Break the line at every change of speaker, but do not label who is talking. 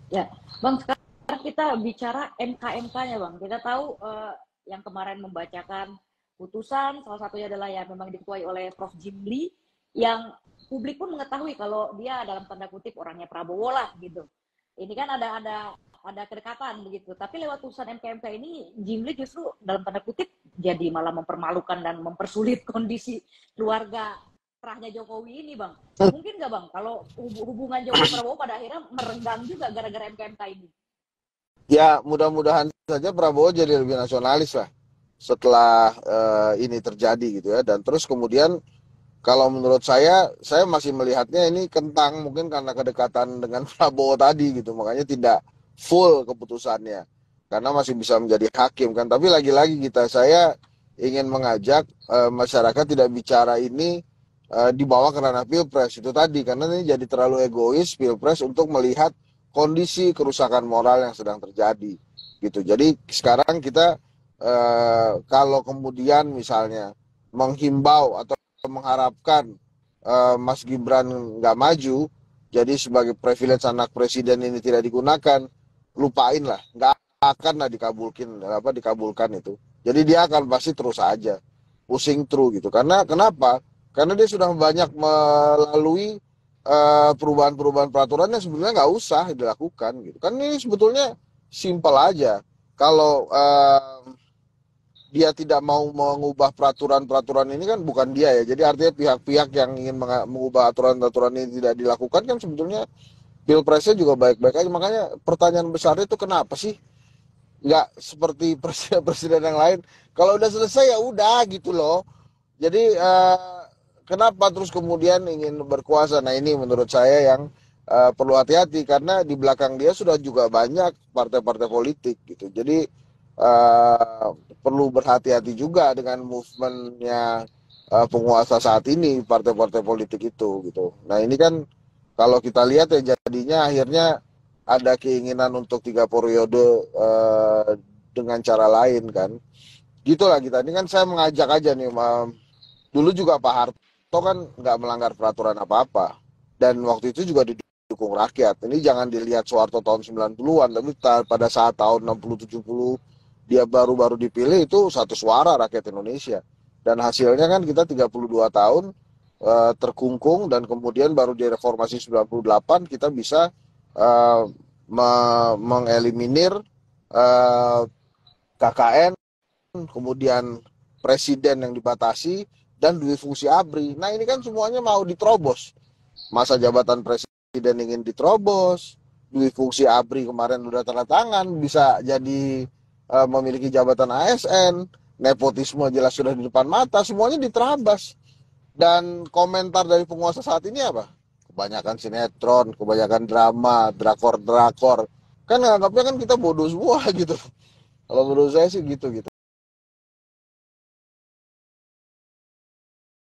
Ya, Bang, sekarang kita bicara MK-MK-nya, Bang. Kita tahu yang kemarin membacakan putusan, salah satunya adalah yang memang diketuai oleh Prof. Jimli, yang publik pun mengetahui kalau dia dalam tanda kutip orangnya Prabowo lah gitu. Ini kan ada kedekatan begitu. Tapi lewat putusan MK-MK ini, Jimli justru dalam tanda kutip jadi malah mempermalukan dan mempersulit kondisi keluarga terahnya Jokowi ini, Bang. Mungkin nggak, Bang, kalau hubungan Jokowi Prabowo pada akhirnya merenggang juga gara-gara MK-MK ini?
Ya, mudah-mudahan saja Prabowo jadi lebih nasionalis lah setelah ini terjadi gitu ya. Dan terus kemudian kalau menurut saya masih melihatnya ini kentang mungkin karena kedekatan dengan Prabowo tadi gitu. Makanya tidak full keputusannya. Karena masih bisa menjadi hakim kan. Tapi lagi-lagi saya ingin mengajak masyarakat tidak bicara ini dibawa ke ranah pilpres itu tadi. Karena ini jadi terlalu egois pilpres untuk melihat kondisi kerusakan moral yang sedang terjadi gitu. Jadi sekarang kita kalau kemudian misalnya menghimbau atau mengharapkan Mas Gibran nggak maju, jadi sebagai privilege anak presiden ini tidak digunakan, lupain lah, nggak akan lah dikabulkan itu. Jadi dia akan pasti terus aja pusing through gitu. Karena kenapa? Karena dia sudah banyak melalui perubahan-perubahan peraturan yang sebenarnya nggak usah dilakukan gitu. Kan ini sebetulnya simpel aja. Kalau dia tidak mau mengubah peraturan-peraturan ini kan bukan dia ya. Jadi artinya pihak-pihak yang ingin mengubah aturan-aturan ini tidak dilakukan kan sebetulnya pilpresnya juga baik-baik aja. Makanya pertanyaan besarnya itu kenapa sih nggak seperti presiden-presiden yang lain? Kalau udah selesai ya udah gitu loh. Jadi kenapa terus kemudian ingin berkuasa? Nah ini menurut saya yang perlu hati-hati karena di belakang dia sudah juga banyak partai-partai politik gitu. Jadi uh, perlu berhati-hati juga dengan movementnya penguasa saat ini partai-partai politik itu gitu. Nah ini kan kalau kita lihat ya jadinya akhirnya ada keinginan untuk 3 periode dengan cara lain kan. Gitulah kita. Ini kan saya mengajak aja nih, dulu juga Pak Harto kan nggak melanggar peraturan apa-apa. Dan waktu itu juga didukung rakyat. Ini jangan dilihat Soeharto tahun 90-an, tapi pada saat tahun 60 70 dia baru-baru dipilih itu satu suara rakyat Indonesia. Dan hasilnya kan kita 32 tahun terkungkung dan kemudian baru di reformasi 98 kita bisa eh, mengeliminir KKN, kemudian presiden yang dibatasi, dan duit fungsi ABRI. Nah ini kan semuanya mau diterobos. Masa jabatan presiden ingin diterobos, duit fungsi ABRI kemarin udah tanda tangan, bisa jadi memiliki jabatan ASN, nepotisme jelas sudah di depan mata, semuanya diterabas. Dan komentar dari penguasa saat ini apa? Kebanyakan sinetron, kebanyakan drama, drakor-drakor. Kan anggapnya kan kita bodoh semua gitu. Kalau menurut saya sih gitu gitu.